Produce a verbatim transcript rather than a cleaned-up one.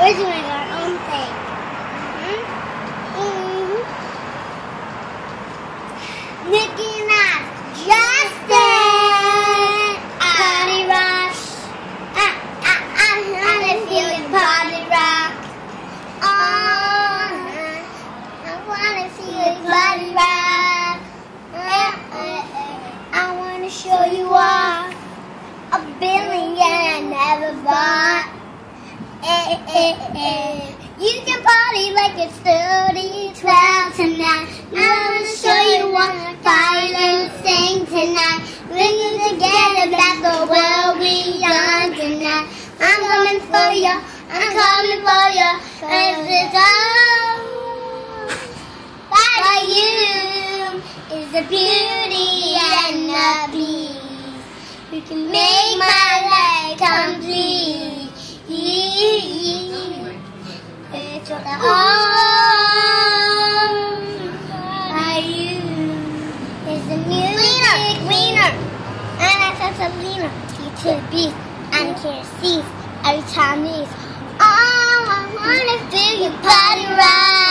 We're doing our own thing. Mm-hmm. Nicki Minaj, Justin, Party Rush. I, I, I wanna feel your body rock. Oh, I wanna feel your body rock. I wanna show you off a billion I never bought. Eh, eh, eh. You can party like it's thirty twelve tonight. I wanna show you what fight and sing tonight. We're together that the world we young tonight. I'm coming for you, I'm coming for you. Cause it's all by you is the beauty and the peace. You can make my life complete. It's all by you is the music. Wiener, and I said to Lena, T to the beat, and can't see every time these. Oh, I wanna feel your body rock.